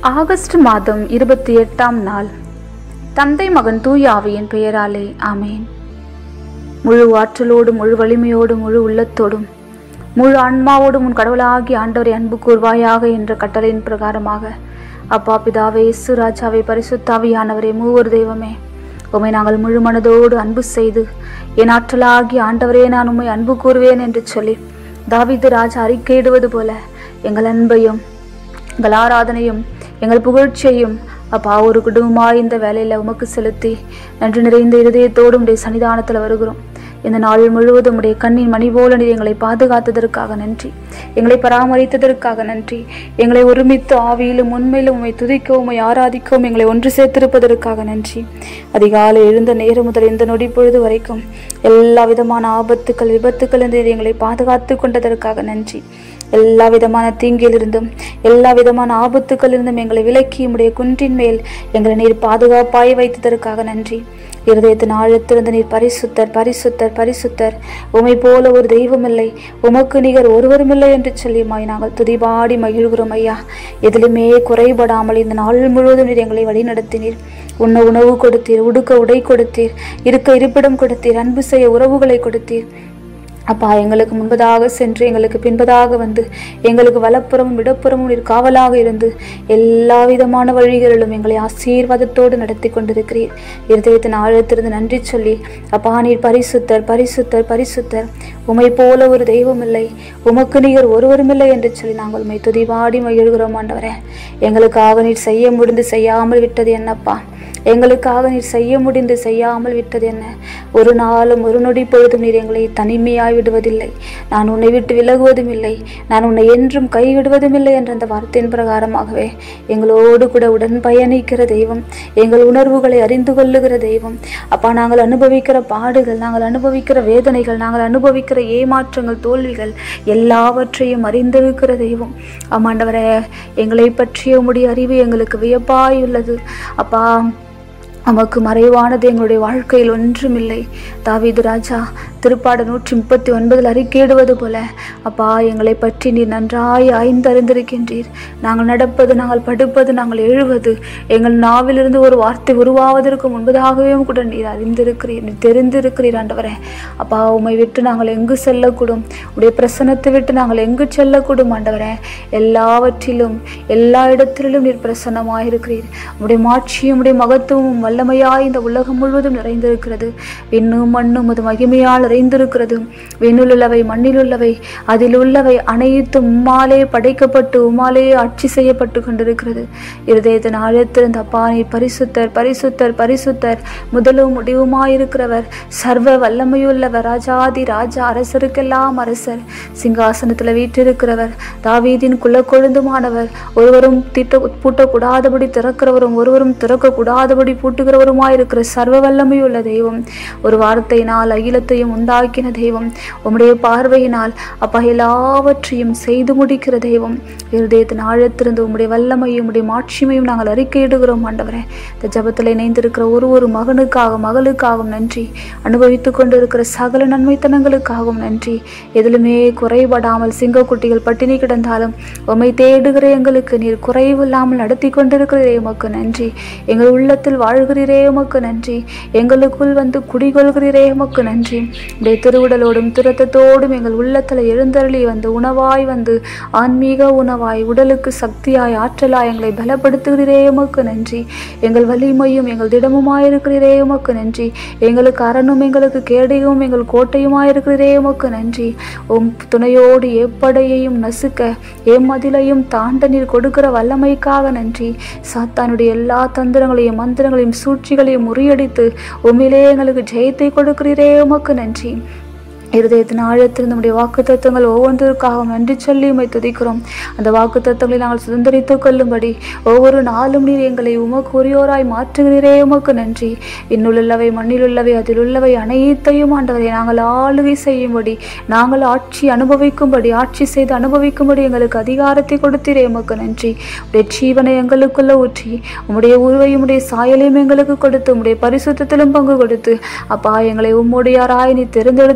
August மாதம் 28ஆம் நாள். தந்தை மகன் தூய ஆவியின் பெயராலே ஆமேன். முழு ஆற்றலோடும் முழு வலிமையோடும் முழு உள்ளத்தோடும் முழு ஆன்மாவோடும் உன் கடவுளாகி ஆண்டவரை அன்பு கூர்வாயாக என்ற கட்டளையின் பிரகாரமாக அப்பா பிதாவே இயேசு ராஜாவே பரிசுத்தாவியானவரே மூவர் தெய்வமே, உம்மை நாங்கள் முழு மனதோடு அன்பு செய்து என் ஆற்றலாகி ஆண்டவரே நான் உம்மை அன்பு கூறுவேன் என்று சொல்லி தாவீது ராஜா அறிக்கையிடுவது போல எங்கள் அன்பையும் எங்கள் ஆராதனையும் எங்கள் புகழ்ச்சியையும் அப்பா ஒரு குடும்பமாய் இந்த வேலையில் உமக்கு செலுத்தி நன்றி நிறைந்த இருதயத்தோடு உடைய சன்னிதானத்தில் வருகிறோம். இந்த நாள் முழுவதும் உடைய கண்ணின் மணி போல நீர் எங்களை பாதுகாத்ததற்காக நன்றி, எங்களை பராமரித்ததற்காக நன்றி, எங்களை ஒருமித்து ஆவியிலும் உண்மையிலும் உண்மை துதிக்கவும் உண்மை ஆராதிக்கவும் எங்களை ஒன்று சேர்த்திருப்பதற்காக நன்றி. அதிகாலை எழுந்த நேரம் முதல் இந்த நொடி பொழுது வரைக்கும் எல்லா விதமான ஆபத்துக்கள் விபத்துக்கள் என்று எங்களை பாதுகாத்து கொண்டதற்காக நன்றி. எல்லா விதமான தீங்கிலிருந்தும் எல்லா விதமான ஆபத்துக்களிலிருந்தும் எங்களை விலக்கி உம்முடைய குன்றின் மேல் எங்களை நீர் பாதுகாப்பாய் வைத்ததற்காக நன்றி. இருதயத்தின் ஆழத்திலிருந்து நீர் பரிசுத்தர் பரிசுத்தர் பரிசுத்தர், உமை போல ஒரு தெய்வம் இல்லை, உமக்கு நிகர் ஒருவரும் இல்லை என்று சொல்லியுமாய் நாங்கள் துதிபாடி மகிழ்கிறோம் ஐயா. எதிலுமே குறைபடாமல் இந்த நாள் முழுவதும் நீர் எங்களை வழி நடத்தினீர். உண்ண உணவு கொடுத்தீர், உடுக்க உடை கொடுத்தீர், இருக்க இருப்பிடம் கொடுத்தீர், அன்பு செய்ய உறவுகளை கொடுத்தீர். அப்பா எங்களுக்கு முன்பதாக சென்று எங்களுக்கு பின்பதாக வந்து எங்களுக்கு வலப்புறமும் இடப்புறமும் நீர் காவலாக இருந்து எல்லா விதமான வழிகளிலும் எங்களை ஆசீர்வாதத்தோடு நடத்தி கொண்டிருக்கிறீர். இருதயத்தின் ஆழத்திலிருந்து நன்றி சொல்லி அப்பா நீர் பரிசுத்தர் பரிசுத்தர் பரிசுத்தர், உமை போல ஒரு தெய்வம் இல்லை, உமக்கு நிகர் ஒருவரும் இல்லை என்று சொல்லி நாங்கள் உம்மை துதிபாடி மகிழ்கிறோம். ஆண்டவரே, எங்களுக்காக நீர் செய்ய முடிந்து செய்யாமல் விட்டது என்னப்பா, எங்களுக்காக நீர் செய்ய முடிந்து செய்யாமல் விட்டது என்ன? ஒரு நாளும் ஒரு நொடி பொழுதும் நீர் எங்களை தனிமையாய் விடுவதில்லை, நான் உன்னை விட்டு விலகுவதும் இல்லை, நான் உன்னை என்றும் கைவிடுவதும் இல்லை என்ற அந்த வார்த்தையின் பிரகாரமாகவே எங்களோடு கூட உடன் பயணிக்கிற தெய்வம், எங்கள் உணர்வுகளை அறிந்து கொள்ளுகிற தெய்வம். அப்பா நாங்கள் அனுபவிக்கிற பாடுகள், நாங்கள் அனுபவிக்கிற வேதனைகள், நாங்கள் அனுபவிக்கிற ஏமாற்றங்கள் தோல்விகள் எல்லாவற்றையும் அறிந்திருக்கிற தெய்வம். ஆமாண்டவரே, எங்களை பற்றிய உம்முடைய அறிவு எங்களுக்கு வியப்பாய் உள்ளது. அப்பா நமக்கு மறைவானது எங்களுடைய வாழ்க்கையில் ஒன்றுமில்லை. தாவீது ராஜா திருப்பாடல் 139 அறிக்கையிடுவது போல அப்பா எங்களை பற்றி நீர் நன்றாய் ஆய்ந்தறிந்திருக்கின்றீர். நாங்கள் நடப்பது, நாங்கள் படுப்பது, நாங்கள் எழுவது, எங்கள் நாவிலிருந்து ஒரு வார்த்தை உருவாவதற்கு முன்பதாகவே கூட நீர் அறிந்திருக்கிறீர், நீர் தெரிந்திருக்கிறீர். ஆண்டவரே, அப்பா உம்மை விட்டு நாங்கள் எங்கு செல்லக்கூடும், உடைய பிரசன்னத்தை விட்டு நாங்கள் எங்கு செல்லக்கூடும். ஆண்டவரே, எல்லாவற்றிலும் எல்லா இடத்திலும் நீர் பிரசன்னமாயிருக்கிறீர். உடைய மாட்சியும் உடைய மகத்துவமும் வல்லமையாய் இந்த உலகம் முழுவதும் நிறைந்திருக்கிறது. விண்ணும் மண்ணும் அது மகிமையால் நிறைந்திருக்கிறது. விண்ணிலுள்ளவை மண்ணிலுள்ளவை அதில் உள்ளவை அனைத்தும் உம்மாலே படைக்கப்பட்டு உம்மாலே ஆட்சி செய்யப்பட்டு கொண்டிருக்கிறது. இருதயத்தின் ஆழத்திலிருந்து அப்பா நீர் பரிசுத்தர் பரிசுத்தர் பரிசுத்தர், முதலும் முடிவுமாயிருக்கிறவர், சர்வ வல்லமையுள்ளவர், ராஜாதி ராஜா, அரசருக்கெல்லாம் அரசர், சிங்காசனத்தில் வீற்றிருக்கிறவர், தாவீதின் குலக்கொழுந்துமானவர், ஒருவரும் பூட்டக்கூடாதபடி திறக்கிறவரும் ஒருவரும் திறக்கக்கூடாதபடி பூட்டுகிறவருமாயிருக்கிற சர்வ வல்லமையுள்ள தெய்வம், ஒரு வார்த்தையினால் அகிலத்தையும் உண்டாக்கின தெய்வம், உம்முடைய பார்வையினால் அப்பா எல்லாவற்றையும் செய்து முடிக்கிற தெய்வம். இருதயத்தின் ஆழத்திலிருந்து உம்முடைய வல்லமையும் உம்முடைய மாட்சிமையும் நாங்கள் அறிக்கையிடுகிறோம். ஆண்டவரே, இந்த ஜபத்தில் இணைந்திருக்கிற ஒரு மகனுக்காக மகளுக்காகவும் நன்றி, அனுபவித்துக் கொண்டிருக்கிற சகல நன்மைத்தனங்களுக்காகவும் நன்றி. எதிலுமே குறைபடாமல் சிங்கக்குட்டிகள் பட்டினி கிடந்தாலும் உம்மை தேடுகிற எங்களுக்கு நீர் குறைவு இல்லாமல் நடத்தி கொண்டிருக்கிறதே உமக்கு நன்றி. எங்கள் உள்ளத்தில் வாழ்கிறீரே உமக்கு நன்றி, எங்களுக்குள் வந்து குடிகொள்கிறீரே உமக்கு நன்றி. உடைய திருவுடலோடும் திருத்தத்தோடும் எங்கள் உள்ளத்தில் எழுந்தருளி வந்து உணவாய் வந்து ஆன்மீக உணவாய் உடலுக்கு சக்தியாய் ஆற்றலாய் எங்களை பலப்படுத்துகிறீரே உமக்கு நன்றி. எங்கள் வலிமையும் எங்கள் திடமுமாயிருக்கிறீரே உமக்கு நன்றி. எங்களுக்கு அரணும் எங்களுக்கு கேடையும் எங்கள் கோட்டையுமாயிருக்கிறீரே உமக்கு நன்றி. உம் துணையோடு எப்படையையும் நசுக்க ஏமதிலையும் தாண்ட நீர் கொடுக்கிற வல்லமைக்காக நன்றி. சாத்தானுடைய எல்லா தந்திரங்களையும் மந்திரங்களையும் சூழ்ச்சிகளையும் முறியடித்து உம்மிலே எங்களுக்கு ஜெயத்தை கொடுக்கிறீரே உமக்கு நன்றி. இருதயத்தின் ஆழத்தில் நம்முடைய வாக்கு தத்துவங்கள் ஒவ்வொன்றிற்காகவும் நன்றி சொல்லி உம்மை துதிக்கிறோம். அந்த வாக்கு தத்துவங்களை நாங்கள் சுதந்திரித்துக் கொள்ளும்படி ஒவ்வொரு நாளும் நீர் எங்களை உமக்கு உரியோராய் மாற்றுகிறீரே உமக்கு நன்றி. இன்னுள்ளவை மண்ணிலுள்ளவை அதில் உள்ளவை அனைத்தையும் ஆண்டவரை நாங்கள் ஆளுகை செய்யும்படி, நாங்கள் ஆட்சி அனுபவிக்கும்படி, ஆட்சி செய்து அனுபவிக்கும்படி எங்களுக்கு அதிகாரத்தை கொடுத்தீரே உமக்கு நன்றி. உடைய ஜீவனை எங்களுக்குள்ள ஊற்றி உம்முடைய உருவையும் உடைய சாயலையும் எங்களுக்கு கொடுத்து உம்முடைய பரிசுத்தத்திலும் பங்கு கொடுத்து அப்பா எங்களை உம்முடையாராய் நீ தெரிந்தெடுத்து கொண்டீர்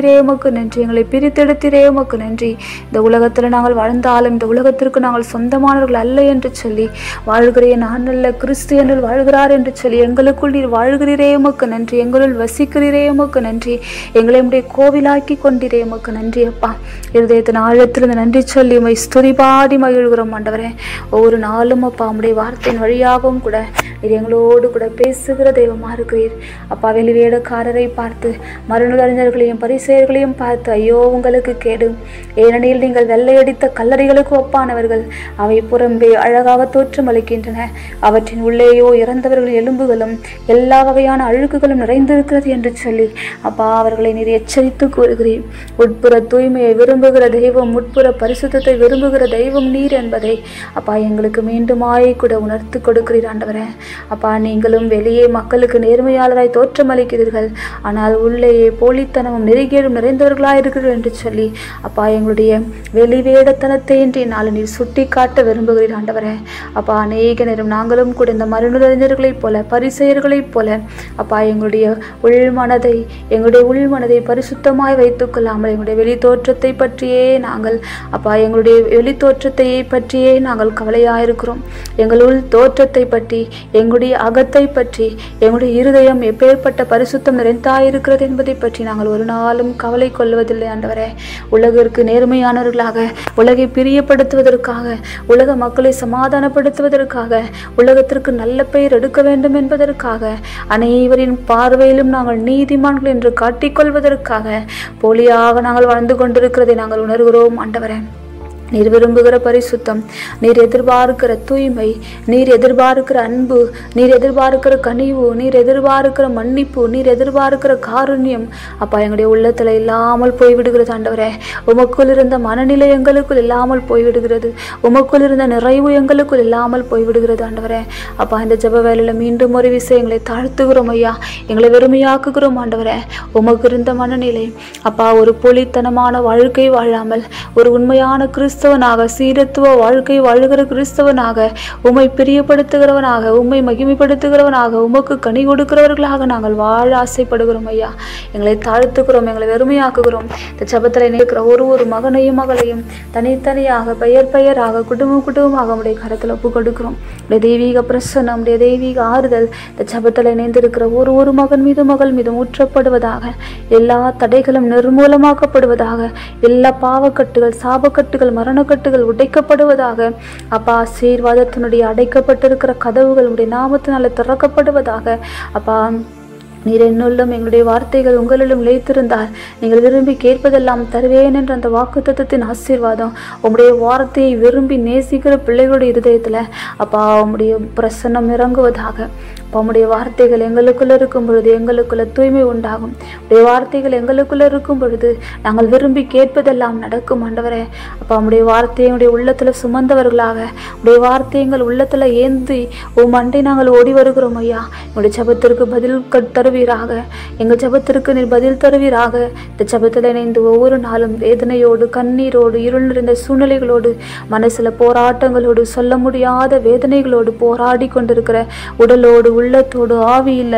கொண்டீரே உமக்கு நன்றி. எங்களை பிரித்தெடுத்தீரே உமக்கு நன்றி. இந்த உலகத்தில் நாங்கள் வாழ்ந்தாலும் இந்த உலகத்திற்கு நாங்கள் சொந்தமானவர்கள் அல்ல என்று சொல்லி, வாழ்கிறேன் நான் அல்ல கிறிஸ்து என்னுள் வாழ்கிறார் என்று சொல்லி எங்களுக்குள் நீர் வாழ்கிறீரே உமக்கு நன்றி. எங்களுள் வசிக்கிறீரே உமக்கு நன்றி. எங்களை உம்முடைய கோவிலாக்கி கொண்டீரே உமக்கு நன்றி அப்பா. இருதயத்தின் ஆழத்திலிருந்து நன்றி சொல்லி உம்மை ஸ்துதிபாடி மகிழ்கிறோம் ஆண்டவரே. ஒவ்வொரு நாளும் அப்பா உம்முடைய வார்த்தையின் வழியாகவும் கூட நீர் எங்களோடு கூட பேசுகிற தெய்வமா இருக்கிறீர் அப்பா. வெளிவேடக்காரரை பார்த்து மரணஅறிஞர்களையும் பரிசேயர்களையும் பார்த்து ஐயோ உங்களுக்கு கேடு, ஏனெனில் நீங்கள் வெள்ளையடித்த கல்லறைகளுக்கு ஒப்பானவர்கள், அவை புறம்பே அழகாக தோற்றம் அளிக்கின்றன, அவற்றின் உள்ளேயோ இறந்தவர்களின் எலும்புகளும் எல்லா வகையான அழுக்குகளும் நிறைந்திருக்கிறது என்று சொல்லி அப்பா அவர்களை நீர் எச்சரித்து கூறுகிறீர். உட்புற தூய்மையை விரும்புகிற தெய்வம், உட்புற பரிசுத்தத்தை விரும்புகிற தெய்வம் நீர் என்பதை அப்பா எங்களுக்கு மீண்டுமாய் கூட உணர்த்து கொடுக்கிறீர் ஆண்டவரே. அப்பா நீங்களும் வெளியே மக்களுக்கு நேர்மையாளராய் தோற்றமளிக்கிறீர்கள், ஆனால் உள்ளேயே போலித்தனமும் நெருங்கியலும் நிறைந்தவர்களாய் இருக்கிறீர்கள் என்று சொல்லி அப்பா எங்களுடைய வெளிவேடத்தனத்தை இன்றைய நாள் நீர் சுட்டி காட்ட விரும்புகிறீர் ஆண்டவரே. அப்பா அநேக நேரம் நாங்களும் கூட இந்த மரணறிஞர்களைப் போல பரிசேயர்களைப் போல அப்பா எங்களுடைய உள்மனதை பரிசுத்தமாய் வைத்துக் கொள்ளாமல் எங்களுடைய வெளி தோற்றத்தை பற்றியே நாங்கள் அப்பா எங்களுடைய வெளி தோற்றத்தை பற்றியே நாங்கள் கவலையாயிருக்கிறோம். எங்கள் உள் தோற்றத்தை பற்றி, எங்களுடைய அகத்தை பற்றி, எங்களுடைய இருதயம் எப்பேற்பட்ட பரிசுத்தம் நிறைந்தாயிருக்கிறது என்பதை பற்றி நாங்கள் ஒரு நாளும் கவலை கொள்வதில்லை ஆண்டவரே. உலகிற்கு நேர்மையானவர்களாக, உலகை பிரியப்படுத்துவதற்காக, உலக மக்களை சமாதானப்படுத்துவதற்காக, உலகத்திற்கு நல்ல பெயர் எடுக்க வேண்டும் என்பதற்காக, அனைவரின் பார்வையிலும் நாங்கள் நீதிமான்கள் என்று காட்டிக்கொள்வதற்காக போலியாக நாங்கள் வாழ்ந்து கொண்டிருக்கிறதை நாங்கள் உணர்கிறோம் ஆண்டவரே. நீர் விரும்புகிற பரிசுத்தம், நீர் எதிர்பார்க்கிற தூய்மை, நீர் எதிர்பார்க்கிற அன்பு, நீர் எதிர்பார்க்கிற கனிவு, நீர் எதிர்பார்க்கிற மன்னிப்பு, நீர் எதிர்பார்க்கிற காருண்யம் அப்பா எங்களுடைய உள்ளத்தில் இல்லாமல் போய்விடுகிறது ஆண்டவரே. உமக்குள் இருந்த மனநிலை எங்களுக்குள் இல்லாமல் போய்விடுகிறது, உமக்குள் இருந்த நிறைவு எங்களுக்குள் இல்லாமல் போய்விடுகிறது ஆண்டவரே. அப்பா இந்த ஜெப வேளையில் மீண்டும் ஒரு விஷயங்களை தாழ்த்துகிறோம் ஐயா, எங்களை வெறுமையாக்குகிறோம் ஆண்டவரே. உமக்கு இருந்த மனநிலை அப்பா ஒரு போலித்தனமான வாழ்க்கை வாழாமல் ஒரு உண்மையான கிறிஸ்தவனாக, சீரத்துவ வாழ்க்கை வாழுகிற கிறிஸ்தவனாக, உம்மை பிரியப்படுத்துகிறவனாக, உம்மை மகிமைப்படுத்துகிறவனாக, உமக்கு கனி கொடுக்கிறவர்களாக நாங்கள் வாழ ஆசைப்படுகிறோம் ஐயா. எங்களை தாழ்த்துக்கிறோம், எங்களை வெறுமையாக்குகிறோம். இந்த ஜெபத்தில் இருக்கிற ஒரு மகனையும் மகளையும் தனித்தனியாக பெயராக குடும்பமாக உடைய கரத்தில் ஒப்பு கொடுக்கிறோம். உடைய தெய்வீக பிரசன்னம், உடைய தெய்வீக ஆறுதல் இந்த ஜெபத்தில் இணைந்திருக்கிற ஒரு மகன் மீது மகள் மீது ஊற்றப்படுவதாக, எல்லா தடைகளும் நிர்மூலமாக்கப்படுவதாக, எல்லா பாவக்கட்டுகள் சாபக்கட்டுகள் மரணக்கட்டுகள் உடைக்கப்படுவதாக. அப்பா ஆசீர்வாதத்தினுடைய அடைக்கப்பட்டிருக்கிற கதவுகள் உடைய நாமத்தினால திறக்கப்படுவதாக. அப்பா நீர் என்னுள்ளும் எங்களுடைய வார்த்தைகள் உங்களிலும் நிலைத்திருந்தால் நீங்கள் விரும்பி கேட்பதெல்லாம் தருவேன் என்ற அந்த வாக்குத்தத்தத்தின் ஆசீர்வாதம் உம்முடைய வார்த்தையை விரும்பி நேசிக்கிற பிள்ளைகளுடைய இருதயத்தில் அப்பா உம்முடைய பிரசன்னம் இறங்குவதாக. உம்முடைய வார்த்தைகள் எங்களுக்குள்ள இருக்கும் பொழுது எங்களுக்குள்ள தூய்மை உண்டாகும். உடைய வார்த்தைகள் எங்களுக்குள்ள இருக்கும் பொழுது நாங்கள் விரும்பி கேட்பதெல்லாம் நடக்கும் ஆண்டவரே. அப்பா உம்முடைய வார்த்தையை உடைய உள்ளத்துல சுமந்தவர்களாக, உடைய வார்த்தை எங்கள் உள்ளத்துல ஏந்தி உம் அண்டை நாங்கள் ஓடி வருகிறோம் ஐயா. உங்களுடைய ஜெபத்திற்கு பதில் தருவீராக, எங்கள் ஜெபத்திற்கு நீர் பதில் தருவீராக. இந்த ஜெபத்தில் இணைந்து ஒவ்வொரு நாளும் வேதனையோடு, கண்ணீரோடு, இருள் நிறைந்த சூழ்நிலைகளோடு, மனசுல போராட்டங்களோடு, சொல்ல முடியாத வேதனைகளோடு போராடி கொண்டிருக்கிற உடலோடு, உள்ளத்தோடு, ஆவியில்,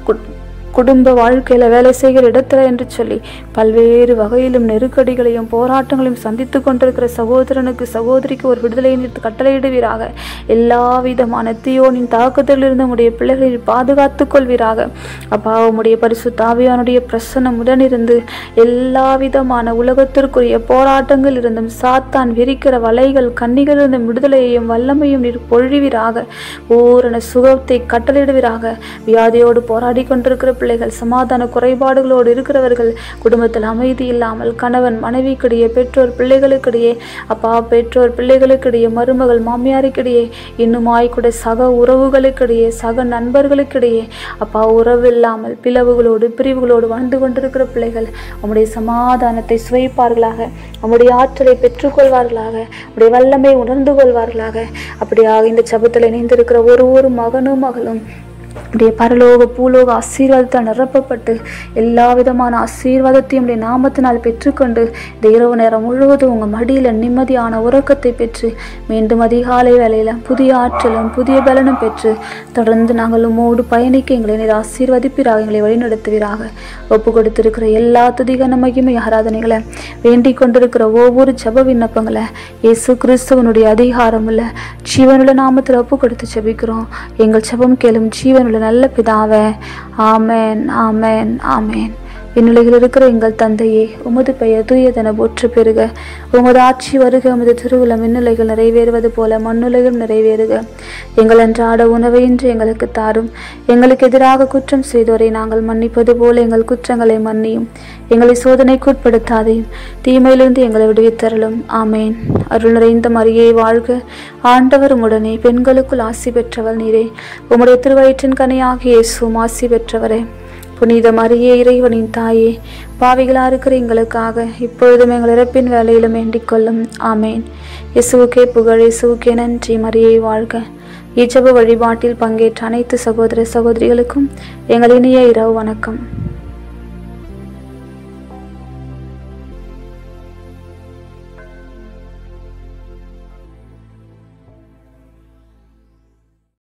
குடும்ப வாழ்க்கையில், வேலை செய்கிற இடத்துல என்று சொல்லி பல்வேறு வகையிலும் நெருக்கடிகளையும் போராட்டங்களையும் சந்தித்து கொண்டிருக்கிற சகோதரனுக்கு சகோதரிக்கு ஒரு விடுதலையை நிறுத்தி கட்டளையிடுவீராக. எல்லா விதமான தீயோனின் தாக்குதலிலிருந்து உடைய பிள்ளைகளை பாதுகாத்து கொள்வீராக. அப்பா உம்முடைய பரிசுத்த ஆவியானுடைய பிரசன்னம் உடனிருந்து எல்லா விதமான உலகத்திற்குரிய போராட்டங்கள் இருந்தும் சாத்தான் விரிக்கிற வலைகள் கண்ணிகள் இருந்தும் விடுதலையையும் வல்லமையும் நீர் பொழிவீராக. பூரண சுகத்தை கட்டளையிடுவீராக. வியாதியோடு போராடி கொண்டிருக்கிற பிள்ளைகள், சமாதான குறைபாடுகளோடு இருக்கிறவர்கள், குடும்பத்தில் அமைதி இல்லாமல் கணவன் மனைவிக்கிடையே, பெற்றோர் பிள்ளைகளுக்கிடையே, அப்பா பெற்றோர் பிள்ளைகளுக்கிடையே, மருமகள் மாமியாருக்கிடையே, இன்னுமாய் கூட சக உறவுகளுக்கிடையே, சக நண்பர்களுக்கிடையே அப்பா உறவு இல்லாமல் பிளவுகளோடு பிரிவுகளோடு வாழ்ந்து கொண்டிருக்கிற பிள்ளைகள் உம்முடைய சமாதானத்தை சுவைப்பார்களாக, உம்முடைய ஆற்றலை பெற்றுக்கொள்வார்களாக, உடைய வல்லமை உணர்ந்து கொள்வார்களாக. அப்படியாக இந்த ஜெபத்தில் இணைந்திருக்கிற ஒரு மகனும் மகளும் உடைய பரலோக பூலோக ஆசீர்வாதத்தால் நிரப்பப்பட்டு எல்லா விதமான ஆசீர்வாதத்தையும் உடைய நாமத்தினால் பெற்றுக்கொண்டு இந்த இரவு நேரம் முழுவதும் உங்கள் மடியில் நிம்மதியான உறக்கத்தை பெற்று மீண்டும் அதிகாலை வேளையில் புதிய ஆற்றலும் புதிய பலனும் பெற்று தொடர்ந்து நாங்கள் உம்மோடு பயணிக்க எங்களை நீர் ஆசீர்வதிப்பீராக, எங்களை வழிநடத்துவீராக. ஒப்பு கொடுத்திருக்கிற எல்லா துதிகன மகிமை ஆராதனைகளை வேண்டிக் கொண்டிருக்கிற ஒவ்வொரு ஜெப விண்ணப்பங்களை இயேசு கிறிஸ்துவனுடைய அதிகாரமுள்ள ஜீவனுள்ள நாமத்தில் ஒப்பு கொடுத்து ஜெபிக்கிறோம். எங்கள் ஜெபம் கேளும் ஜீவனுள்ள நல்ல பிதாவே. ஆமேன், ஆமேன், ஆமேன். விண்ணுலகில் இருக்கிற எங்கள் தந்தையே, உமது பெயர் தூயதென போற்ற பெறுக. உமது ஆட்சி வருக. உமது திருவுளம் விண்ணுலகில் நிறைவேறுவது போல மண்ணுலகில் நிறைவேறுக. எங்கள் அன்றாட உணவை இன்று எங்களுக்கு தாரும். எங்களுக்கு எதிராக குற்றம் செய்தோரை நாங்கள் மன்னிப்பது போல எங்கள் குற்றங்களை மன்னியும். எங்களை சோதனைக்கு உட்படுத்தாதையும் தீமையிலிருந்து எங்களை விடுவித்தருளும். ஆமேன். அருள் நிறைந்த மரியே வாழ்க. ஆண்டவர் உம்முடனே, பெண்களுக்குள் ஆசி பெற்றவள் நீரே. உம்முடைய திருவயிற்றின் கனியாகிய இயேசுவும் ஆசி பெற்றவரே. புனித மரியே, இறைவனின் தாயே, பாவிகளா இருக்கிற எங்களுக்காக இப்பொழுதும் எங்கள் இறப்பின் வேலையிலும் வேண்டிக் கொள்ளும். ஆமேன். இயேசுவுக்கே புகழ், இயேசுவுக்கே நன்றி. மரியே வாழ்க. இச்சப வழிபாட்டில் பங்கேற்ற அனைத்து சகோதர சகோதரிகளுக்கும் எங்கள் இனிய இரவு வணக்கம்.